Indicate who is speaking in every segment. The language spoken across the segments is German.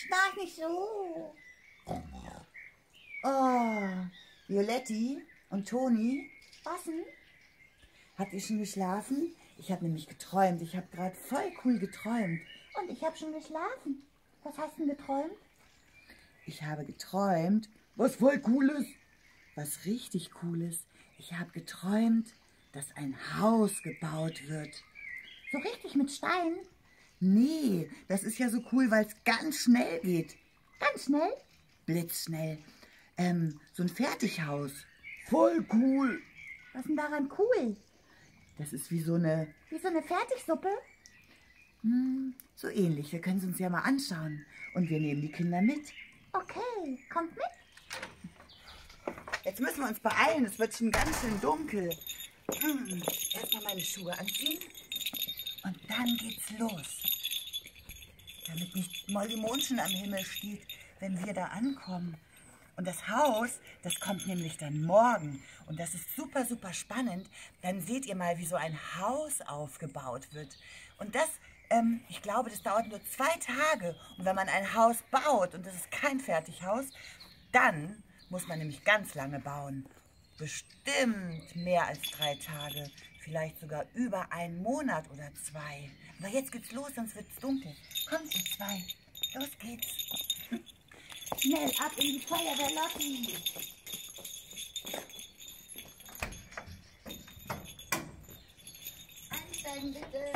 Speaker 1: Schnarch nicht so.
Speaker 2: Oh, Violetti und Toni,
Speaker 1: Was denn?
Speaker 2: habt ihr schon geschlafen? Ich habe nämlich geträumt. Ich habe gerade voll cool geträumt.
Speaker 1: Und ich habe schon geschlafen. Was hast du denn geträumt?
Speaker 2: Ich habe geträumt, was voll Cooles, was richtig Cooles. Ich habe geträumt, dass ein Haus gebaut wird.
Speaker 1: So richtig mit Steinen?
Speaker 2: Nee, das ist ja so cool, weil es ganz schnell geht.
Speaker 1: Ganz schnell?
Speaker 2: Blitzschnell. So ein Fertighaus. Voll cool.
Speaker 1: Was ist denn daran cool?
Speaker 2: Das ist wie so eine,
Speaker 1: Wie so eine Fertigsuppe?
Speaker 2: so ähnlich. Wir können es uns ja mal anschauen. Und wir nehmen die Kinder mit.
Speaker 1: Okay, kommt mit.
Speaker 2: Jetzt müssen wir uns beeilen, es wird schon ganz schön dunkel. Erstmal meine Schuhe anziehen und dann geht's los. Damit nicht Molly Mondchen am Himmel steht, wenn wir da ankommen. Und das Haus, das kommt nämlich dann morgen. Und das ist super, super spannend. Dann seht ihr mal, wie so ein Haus aufgebaut wird. Und das, ich glaube, das dauert nur 2 Tage. Und wenn man ein Haus baut, und das ist kein Fertighaus, dann muss man nämlich ganz lange bauen. Bestimmt mehr als 3 Tage. Vielleicht sogar über 1 Monat oder 2. Aber jetzt geht's los, sonst wird's dunkel. Kommt, ihr 2. Los geht's.
Speaker 1: Schnell ab in die Feuerwehr, Lotti. Einsteigen bitte.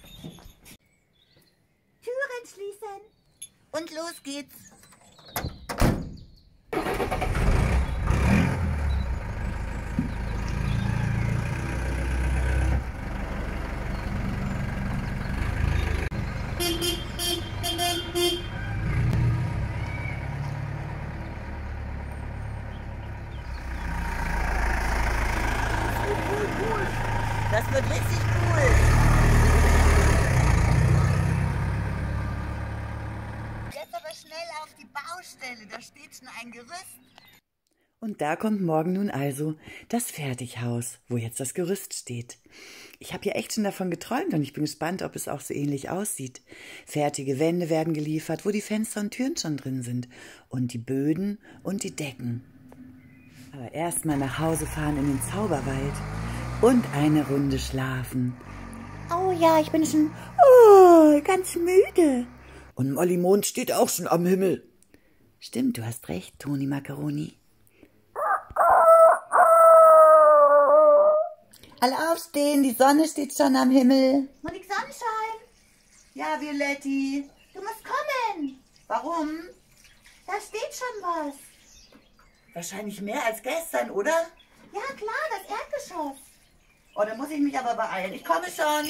Speaker 1: Türen schließen.
Speaker 2: Und los geht's. Das wird richtig cool. Jetzt aber schnell auf die Baustelle, da steht schon ein Gerüst. Und da kommt morgen nun also das Fertighaus, wo jetzt das Gerüst steht. Ich habe ja echt schon davon geträumt und ich bin gespannt, ob es auch so ähnlich aussieht. Fertige Wände werden geliefert, wo die Fenster und Türen schon drin sind. Und die Böden und die Decken. Aber erstmal nach Hause fahren in den Zauberwald und eine Runde schlafen.
Speaker 1: Oh ja, ich bin schon ganz müde.
Speaker 2: Und Molly Mond steht auch schon am Himmel. Stimmt, du hast recht, Toni Macaroni. Alle aufstehen, die Sonne steht schon am Himmel.
Speaker 1: Monik Sonnenschein,
Speaker 2: Ja, Violetti.
Speaker 1: du musst kommen.
Speaker 2: Warum?
Speaker 1: Da steht schon was.
Speaker 2: Wahrscheinlich mehr als gestern, oder?
Speaker 1: Ja klar, das Erdgeschoss.
Speaker 2: Oh, da muss ich mich aber beeilen. Ich komme schon.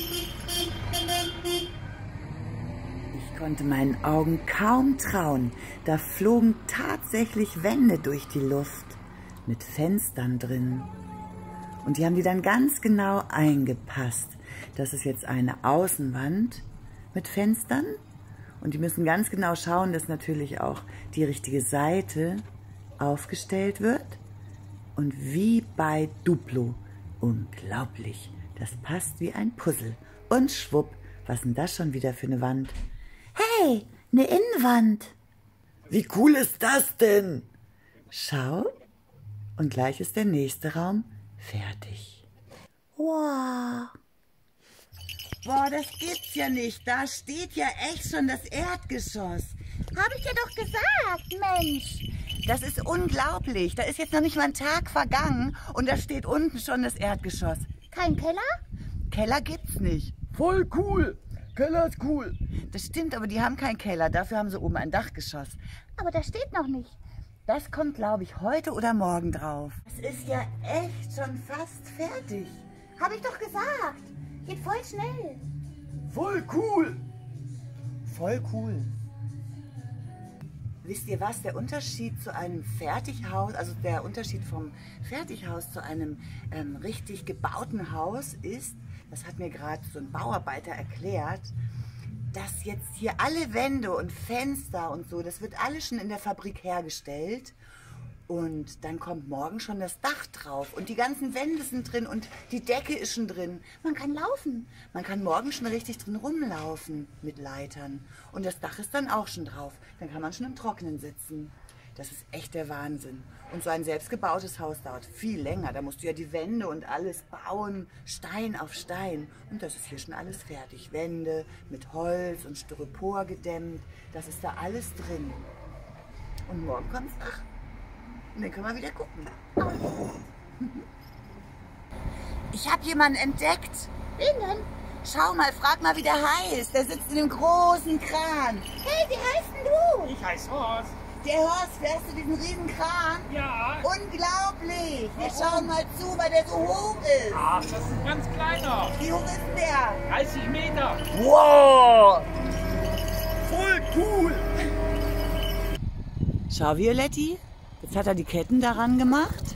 Speaker 2: Ich konnte meinen Augen kaum trauen. Da flogen tatsächlich Wände durch die Luft mit Fenstern drin. Und die haben die dann ganz genau eingepasst. Das ist jetzt eine Außenwand mit Fenstern. Und die müssen ganz genau schauen, dass natürlich auch die richtige Seite aufgestellt wird. Und wie bei Duplo. Unglaublich. Das passt wie ein Puzzle. Und schwupp, was ist denn das schon wieder für eine Wand?
Speaker 1: Hey, eine Innenwand.
Speaker 2: Wie cool ist das denn? Schau. Und gleich ist der nächste Raum fertig.
Speaker 1: Wow.
Speaker 2: Boah, das gibt's ja nicht. Da steht ja echt schon das Erdgeschoss.
Speaker 1: Habe ich dir doch gesagt, Mensch.
Speaker 2: Das ist unglaublich. Da ist jetzt noch nicht mal ein Tag vergangen und da steht unten schon das Erdgeschoss.
Speaker 1: Kein Keller?
Speaker 2: Keller gibt's nicht. Voll cool. Keller ist cool. Das stimmt, aber die haben keinen Keller. Dafür haben sie oben ein Dachgeschoss.
Speaker 1: Aber da steht noch nicht.
Speaker 2: Das kommt, glaube ich, heute oder morgen drauf. Das ist ja echt schon fast fertig.
Speaker 1: Habe ich doch gesagt. Geht voll schnell.
Speaker 2: Voll cool. Voll cool. Wisst ihr was? Der Unterschied zu einem Fertighaus, also der Unterschied vom Fertighaus zu einem richtig gebauten Haus ist, das hat mir gerade so ein Bauarbeiter erklärt, dass jetzt hier alle Wände und Fenster und so, das wird alles schon in der Fabrik hergestellt Und dann kommt morgen schon das Dach drauf und die ganzen Wände sind drin und die Decke ist schon drin. Man kann laufen. Man kann morgen schon richtig drin rumlaufen mit Leitern. Und das Dach ist dann auch schon drauf. Dann kann man schon im Trockenen sitzen. Das ist echt der Wahnsinn. Und so ein selbstgebautes Haus dauert viel länger. Da musst du ja die Wände und alles bauen, Stein auf Stein. Und das ist hier schon alles fertig. Wände mit Holz und Styropor gedämmt. Das ist da alles drin. Und morgen kommt das Dach. Und dann können wir wieder gucken. Ich habe jemanden entdeckt.
Speaker 1: Wen denn?
Speaker 2: Schau mal, frag mal, wie der heißt. Der sitzt in dem großen Kran.
Speaker 1: Hey, wie heißt denn du?
Speaker 3: Ich heiße Horst.
Speaker 2: Der Horst, fährst du diesen riesen Kran?
Speaker 3: Ja.
Speaker 2: Unglaublich. Wir
Speaker 3: Warum?
Speaker 2: schauen mal zu, weil der so hoch ist.
Speaker 3: Ach, das ist ein ganz kleiner.
Speaker 2: Wie hoch ist denn der?
Speaker 3: 30 Meter.
Speaker 2: Wow.
Speaker 3: Voll cool.
Speaker 2: Schau, Violetti. Jetzt hat er die Ketten daran gemacht.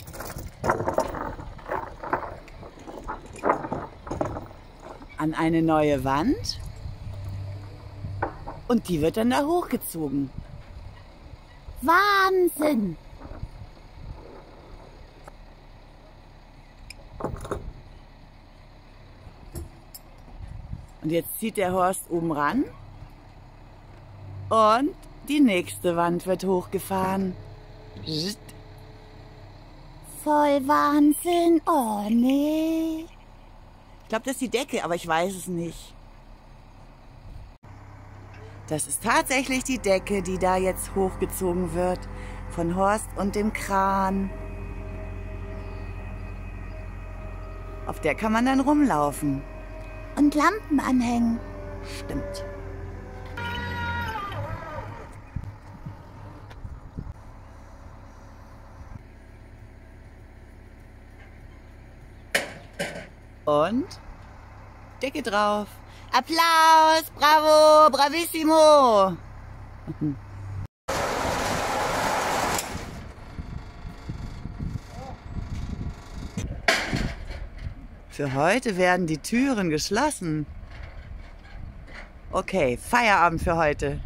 Speaker 2: An eine neue Wand. Und die wird dann da hochgezogen.
Speaker 1: Wahnsinn!
Speaker 2: Und jetzt zieht der Horst oben ran. Und die nächste Wand wird hochgefahren.
Speaker 1: Voll Wahnsinn! Oh nee!
Speaker 2: Ich glaube, das ist die Decke, aber ich weiß es nicht. Das ist tatsächlich die Decke, die da jetzt hochgezogen wird von Horst und dem Kran. Auf der kann man dann rumlaufen.
Speaker 1: Und Lampen anhängen.
Speaker 2: Stimmt. Und Decke drauf. Applaus, bravo, bravissimo. Für heute werden die Türen geschlossen. Okay, Feierabend für heute.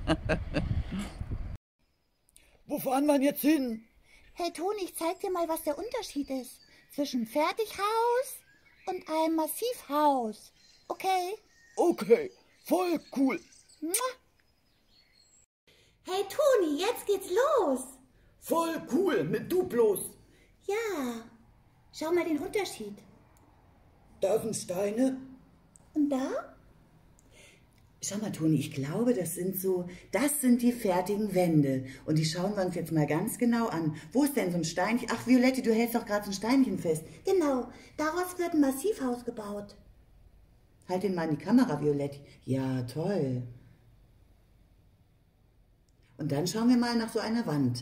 Speaker 3: Wo fahren wir jetzt hin?
Speaker 1: Hey Toni, ich zeig dir mal, was der Unterschied ist zwischen Fertighaus und einem Massivhaus. Okay?
Speaker 3: Okay, voll cool.
Speaker 1: Hey Toni, jetzt geht's los.
Speaker 3: Voll cool, mit Duplos.
Speaker 1: Ja, schau mal den Unterschied.
Speaker 3: Da sind Steine.
Speaker 1: Und da?
Speaker 2: Schau mal, Toni, ich glaube, das sind die fertigen Wände. Und die schauen wir uns jetzt mal ganz genau an. Wo ist denn so ein Steinchen? Ach, Violette, du hältst doch gerade so ein Steinchen fest.
Speaker 1: Genau, daraus wird ein Massivhaus gebaut.
Speaker 2: Halt den mal in die Kamera, Violette. Ja, toll. Und dann schauen wir mal nach so einer Wand.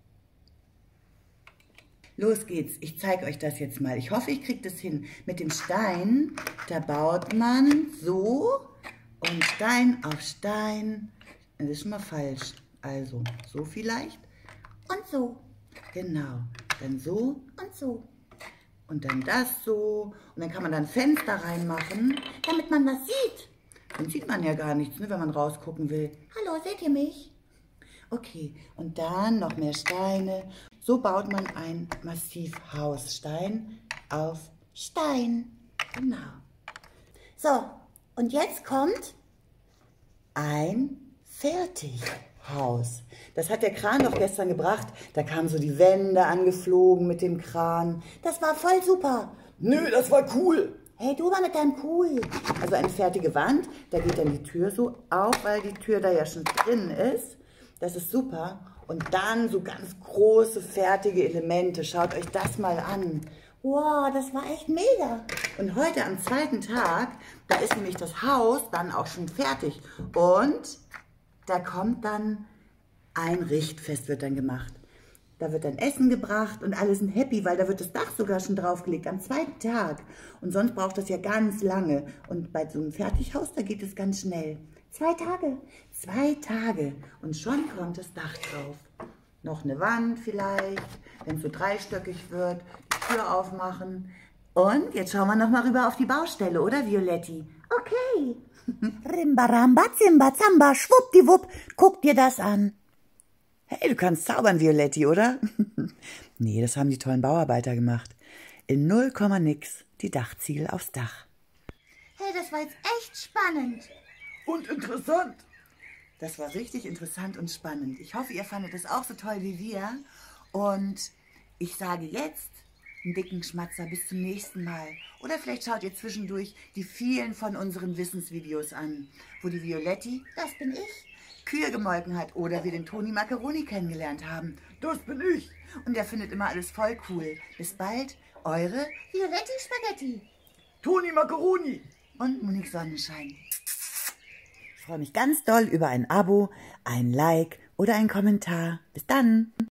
Speaker 2: Los geht's, ich zeige euch das jetzt mal. Ich hoffe, ich kriege das hin. Mit dem Stein, da baut man so und Stein auf Stein. Das ist schon mal falsch. Also, so vielleicht.
Speaker 1: Und so.
Speaker 2: Genau. Dann so
Speaker 1: Und so.
Speaker 2: und dann das so. Und dann kann man dann Fenster reinmachen.
Speaker 1: Damit man was sieht.
Speaker 2: Dann sieht man ja gar nichts, ne, wenn man rausgucken will.
Speaker 1: Hallo, seht ihr mich?
Speaker 2: Okay, und dann noch mehr Steine. So baut man ein Massivhaus. Stein auf
Speaker 1: Stein.
Speaker 2: genau.
Speaker 1: So, und jetzt kommt...
Speaker 2: Ein Fertighaus. Das hat der Kran doch gestern gebracht. Da kamen so die Wände angeflogen mit dem Kran.
Speaker 1: Das war voll super.
Speaker 3: Nö, das war cool.
Speaker 1: Hey, du war mit deinem Cool.
Speaker 2: Also eine fertige Wand, da geht dann die Tür so auf, weil die Tür da ja schon drin ist. Das ist super. Und dann so ganz große, fertige Elemente. Schaut euch das mal an.
Speaker 1: Wow, das war echt mega.
Speaker 2: Und heute am zweiten Tag, da ist nämlich das Haus dann auch schon fertig. Und da kommt dann ein Richtfest, wird dann gemacht. Da wird dann Essen gebracht und alle sind happy, weil da wird das Dach sogar schon draufgelegt am zweiten Tag. Und sonst braucht das ja ganz lange. Und bei so einem Fertighaus, da geht es ganz schnell.
Speaker 1: 2 Tage.
Speaker 2: 2 Tage und schon kommt das Dach drauf. Noch eine Wand vielleicht, wenn es so dreistöckig wird, die Tür aufmachen. Und jetzt schauen wir noch mal rüber auf die Baustelle, oder Violetti?
Speaker 1: Okay. Rimba, ramba, zimba, zamba, schwuppdiwupp. Guck dir das an.
Speaker 2: Hey, du kannst zaubern, Violetti, oder? Nee, das haben die tollen Bauarbeiter gemacht. In 0, nix die Dachziegel aufs Dach.
Speaker 1: Hey, das war jetzt echt spannend.
Speaker 3: Und interessant.
Speaker 2: Das war richtig interessant und spannend. Ich hoffe, ihr fandet es auch so toll wie wir. Und ich sage jetzt einen dicken Schmatzer, bis zum nächsten Mal. Oder vielleicht schaut ihr zwischendurch die vielen von unseren Wissensvideos an, wo die Violetti,
Speaker 1: Das bin ich.
Speaker 2: Kühe gemolken hat oder wir den Toni Macaroni kennengelernt haben.
Speaker 3: Das bin ich.
Speaker 2: Und der findet immer alles voll cool. Bis bald, eure
Speaker 1: Violetti Spaghetti.
Speaker 3: Toni Macaroni.
Speaker 2: und Monique Sonnenschein. Ich freue mich ganz doll über ein Abo, ein Like oder einen Kommentar. Bis dann!